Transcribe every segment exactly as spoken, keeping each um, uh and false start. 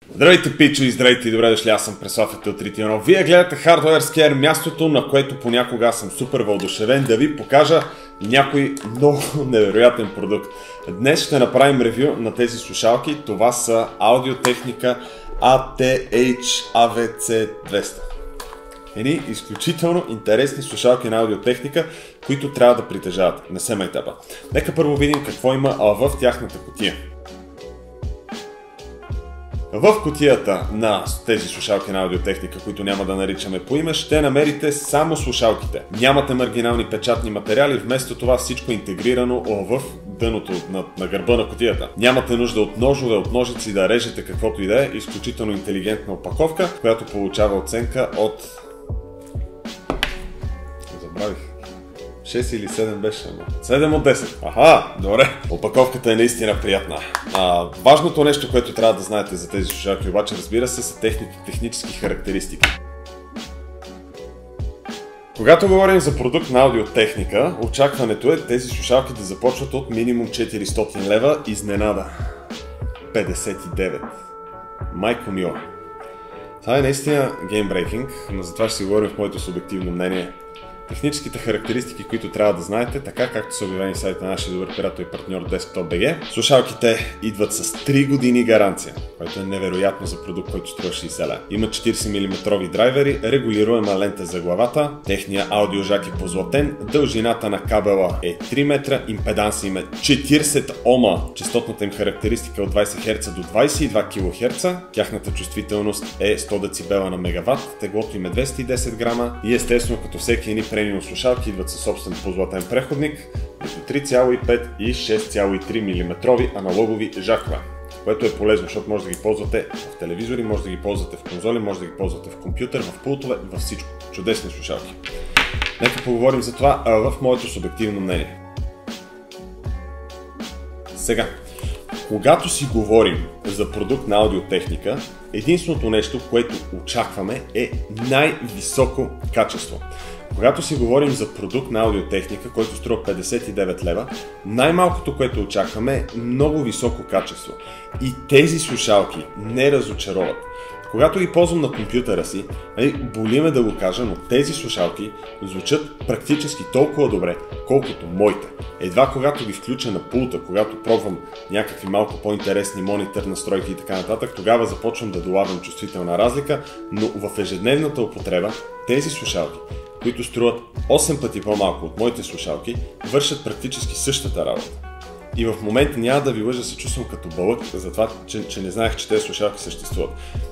Здравейте, пичо, и здравейте и добре дошли, аз съм Преслав от три едно. Вие гледате Hardware Scare, мястото, на което понякога съм супер въодушевен да ви покажа някой много невероятен продукт. Днес ще направим ревю на тези слушалки. Това са Audio-Technica А Т Ейч А В Ц двеста. Едни изключително интересни слушалки на Audio-Technica, които трябва да притежават. Не се майтапа. Нека първо видим какво има в тяхната кутия. В кутията на тези слушалки на Audio-Technica, които няма да наричаме по име, ще намерите само слушалките. Нямате маргинални печатни материали, вместо това всичко е интегрирано в дъното на, на гърба на кутията. Нямате нужда от ножове, от ножици да режете каквото и да е. Изключително интелигентна опаковка, която получава оценка от... Забравих. шест или седем беше, седем от десет. Аха, добре. Опаковката е наистина приятна. А, важното нещо, което трябва да знаете за тези слушалки, обаче, разбира се, са техните технически характеристики. Когато говорим за продукт на Audio-Technica, очакването е тези слушалки да започват от минимум четиристотин лева. Изненада. петдесет и девет. Майко мила. Това е наистина геймбрейкинг, но за това ще си говорим в моето субективно мнение. Техническите характеристики, които трябва да знаете, така както са обявени в сайта на нашия добър приятел и партньор Desktop точка би джи. Слушалките идват с три години гаранция, което е невероятно за продукт, който струва шейсет лева. Има четиридесет милиметрови драйвери, регулируема лента за главата, техния аудиожак е позлатен, дължината на кабела е три метра, импеданса им е четиридесет ома, честотната им характеристика от двайсет херца до двайсет и два килохерца, тяхната чувствителност е сто децибела на мегаватт, теглото им е двеста и десет грама и естествено, като всеки едни премиум слушалки, идват със собствен позлатен преходник между три цяло и пет и шест цяло и три милиметрови аналогови жакове, което е полезно, защото може да ги ползвате в телевизори, може да ги ползвате в конзоли, може да ги ползвате в компютър, в пултове, във всичко. Чудесни слушалки. Нека поговорим за това в моето субективно мнение. Сега, когато си говорим за продукт на Audio-Technica, единственото нещо, което очакваме, е най-високо качество. Когато си говорим за продукт на Audio-Technica, който струва петдесет и девет лева, най-малкото, което очакваме, е много високо качество. И тези слушалки не разочароват. Когато ги ползвам на компютъра си, боли ме да го кажа, но тези слушалки звучат практически толкова добре, колкото моите. Едва когато ги включа на пулта, когато пробвам някакви малко по-интересни монитор настройки и така нататък, тогава започвам да долавям чувствителна разлика, но в ежедневната употреба тези слушалки, които струват осем пъти по-малко от моите слушалки, вършат практически същата работа. И в момента няма да ви лъжа, се чувствам като бълък, за това, че, че не знаех, че тези слушалки съществуват.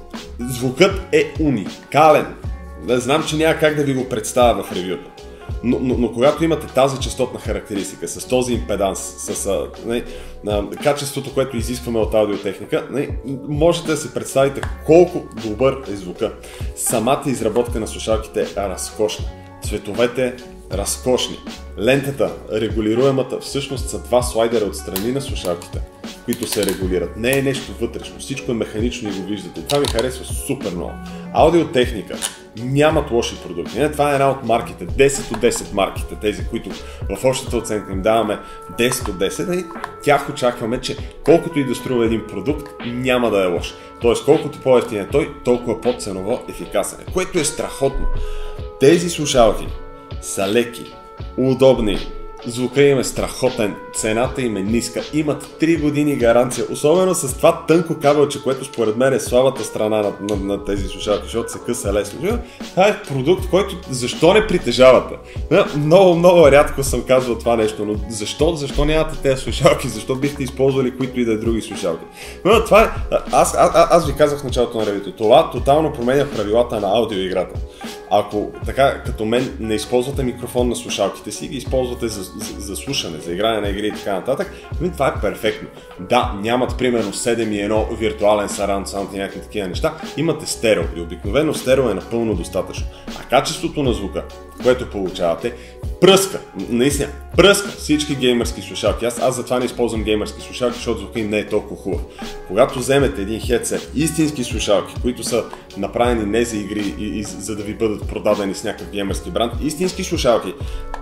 Звукът е уникален. Не знам, че няма как да ви го представя в ревюто. Но, но, но когато имате тази честотна характеристика, с този импеданс, с а, не, а, качеството, което изискваме от Audio-Technica, не, можете да си представите колко добър е звука. Самата изработка на слушалките е разкошна. Цветовете разкошни. Лентата, регулируемата, всъщност са два слайдера от страни на слушалките, които се регулират. Не е нещо вътрешно, всичко е механично и го виждате. Това ми харесва супер много. Audio-Technica нямат лоши продукти. Не, това е една от марките, десет от десет марките, тези, които в общата оценка им даваме десет от десет, и тях очакваме, че колкото и да струва един продукт, няма да е лош. Тоест, колкото по-евтин е той, толкова по-ценово ефикасен е, което е страхотно. Тези слушалки са леки, удобни, звука им е страхотен, цената им е ниска, имат три години гаранция, особено с това тънко кабелче, което според мен е слабата страна на, на, на тези слушалки, защото се къса лесно. Това е продукт, който защо не притежавате? Много, много рядко съм казвал това нещо, но защо, защо нямате тези слушалки? Защо бихте използвали които и да е други слушалки? Но това е, аз, аз, аз ви казах в началото на ревюто, това тотално променя правилата на аудиоиграта. Ако така като мен не използвате микрофон на слушалките си, ги използвате за, за, за слушане, за игране на игри и така нататък, това е перфектно. Да, нямат примерно седем и едно виртуален surround sound и някакви такива неща, имате стерео и обикновено стерео е напълно достатъчно. А качеството на звука, което получавате, пръска, наистина, пръска всички геймърски слушалки. Аз, аз затова не използвам геймърски слушалки, защото звука им не е толкова хубав. Когато вземете един хедсет, истински слушалки, които са направени не за игри и, и за да ви бъдат продадени с някакъв геймърски бранд, истински слушалки,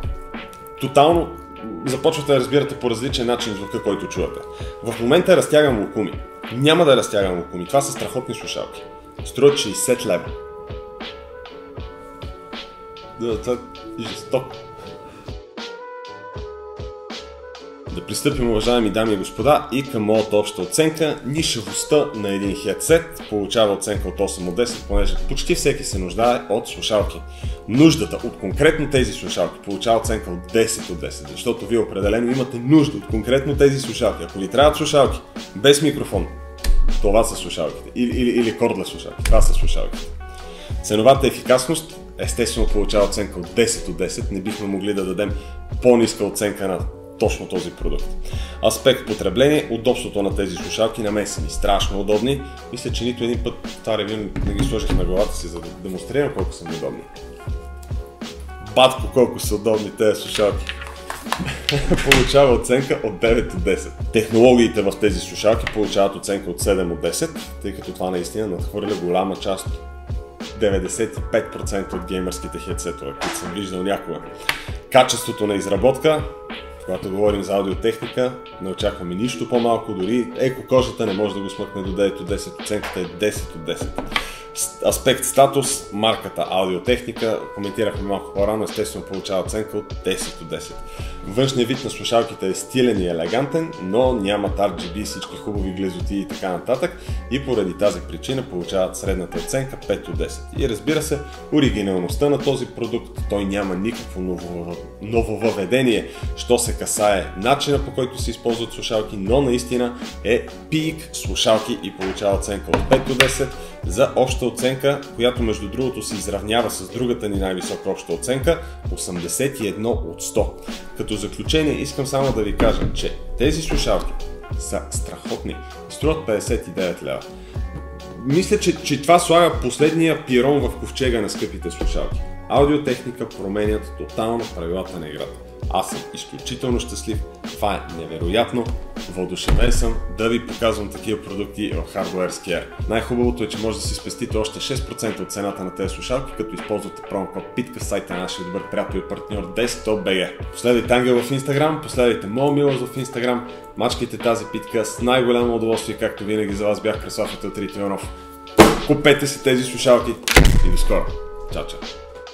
тотално започвате да разбирате по различен начин звука, който чувате. В момента разтягам локуми. Няма да разтягам око ми. Това са страхотни слушалки. Струват шейсет лева. Да, това е жестоко. Да пристъпим, уважаеми дами и господа, и към моята обща оценка. Нишевостта на един хедсет получава оценка от осем от десет, понеже почти всеки се нуждае от слушалки. Нуждата от конкретно тези слушалки получава оценка от десет от десет, защото вие определено имате нужда от конкретно тези слушалки. Ако ви трябват слушалки без микрофон, това са слушалките. Или, или, или кордлес слушалки, това са слушалките. Ценовата ефикасност естествено получава оценка от десет от десет, не бихме могли да дадем по-ниска оценка на точно този продукт. Аспект потребление, удобството на тези слушалки на мен са ми страшно удобни. Мисля, че нито един път това ревю не ги сложих на главата си, за да демонстрирам колко са ми удобни. Батко колко са удобни тези слушалки. Получава оценка от девет от десет. Технологиите в тези слушалки получават оценка от седем от десет, тъй като това наистина надхвърля голяма част, деветдесет и пет процента от геймърските хедсетове, които съм виждал някога. Качеството на изработка, когато говорим за аудиотехника, не очакваме нищо по-малко, дори еко кожата не може да го смъкне до девет от десет, оценката е десет от десет. Аспект статус, марката аудиотехника, коментирахме малко по-рано, естествено получава оценка от десет от десет. Външният вид на слушалките е стилен и елегантен, но нямат ар джи би, всички хубави глезоти и така нататък, и поради тази причина получават средната оценка пет от десет. И разбира се, оригиналността на този продукт, той няма никакво ново, нововъведение, що се касае начина, по който се използват слушалки, но наистина е пик слушалки и получава оценка от пет от десет за обща оценка, която между другото се изравнява с другата ни най-висока обща оценка осемдесет и едно от сто. Като заключение искам само да ви кажа, че тези слушалки са страхотни. Струват петдесет и девет лева. Мисля, че, че това слага последния пирон в ковчега на скъпите слушалки. Аудиотехника променят тотално правилата на играта. Аз съм изключително щастлив, това е невероятно, въодушевен съм да ви показвам такива продукти в Hardware Scare. Най-хубавото е, че може да си спестите още шест процента от цената на тези слушалки, като използвате промокод питка в сайта на нашия добър приятел и партньор Desktop точка би джи. Последвайте Ангел в Instagram, последвайте моя милост в Instagram, мачкайте тази питка с най-голямо удоволствие, както винаги за вас бях Красав Иванов. Купете си тези слушалки и до скоро. Чао, чао!